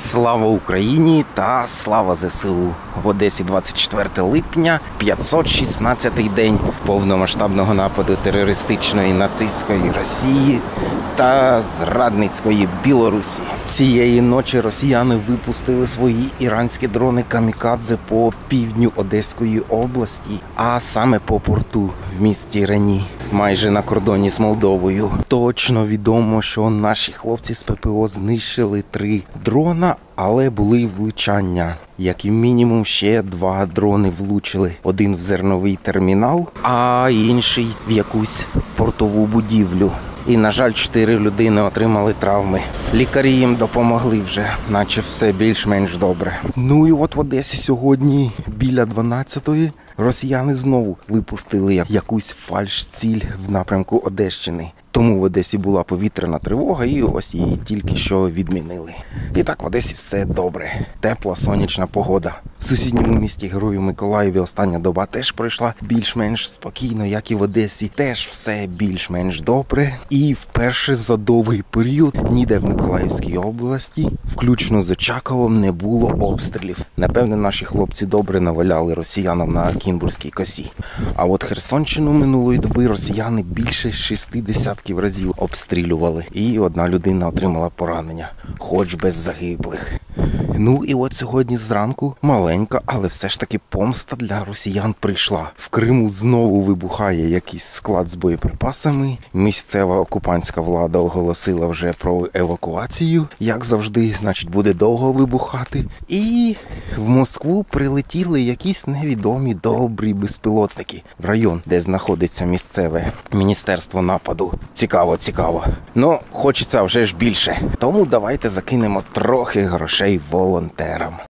Слава Україні та слава ЗСУ! В Одесі 24 липня, 516-й день повномасштабного нападу терористичної нацистської Росії та зрадницької Білорусі. Цієї ночі росіяни випустили свої іранські дрони камікадзе по півдню Одеської області, а саме по порту в місті Рені, майже на кордоні з Молдовою. Точно відомо, що наші хлопці з ППО знищили 3 дрона, але були влучання. Як і мінімум ще 2 дрони влучили. Один в зерновий термінал, а інший в якусь портову будівлю. І, на жаль, 4 людини отримали травми. Лікарі їм допомогли вже, наче все більш-менш добре. Ну і от в Одесі сьогодні біля 12-ї росіяни знову випустили якусь фальш-ціль в напрямку Одещини. Тому в Одесі була повітряна тривога і ось її тільки що відмінили. І так в Одесі все добре. Тепла, сонячна погода. В сусідньому місті Герою Миколаєві остання доба теж пройшла більш-менш спокійно, як і в Одесі. Теж все більш-менш добре. І вперше за довгий період ніде в Миколаївській області, включно з Очаковом, не було обстрілів. Напевне, наші хлопці добре наваляли росіянам на Кінбурзькій косі. А от Херсонщину минулої доби росіяни більше 60 разів обстрілювали. І 1 людина отримала поранення, хоч без загиблих. Ну і от сьогодні зранку маленька, але все ж таки помста для росіян прийшла. В Криму знову вибухає якийсь склад з боєприпасами. Місцева окупантська влада оголосила вже про евакуацію. Як завжди, значить, буде довго вибухати. І в Москву прилетіли якісь невідомі добрі безпілотники в район, де знаходиться місцеве міністерство нападу. Цікаво. Ну, хочеться вже ж більше. Тому давайте закинемо трохи грошей волонтерам.